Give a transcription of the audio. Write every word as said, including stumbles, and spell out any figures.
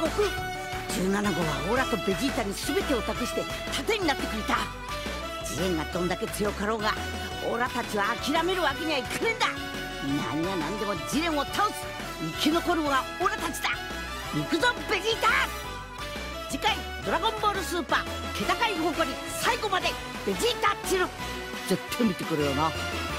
悟空。じゅうななごうはオラとベジータに全てを託して盾になってくれた。ジレンがどんだけ強かろうがオラたちは諦めるわけにはいかねえんだ。何が何でもジレンを倒す。生き残るのがオラたちだ。行くぞベジータ。次回「ドラゴンボールスーパー気高い誇り」最後までベジータチル絶対見てくれよな。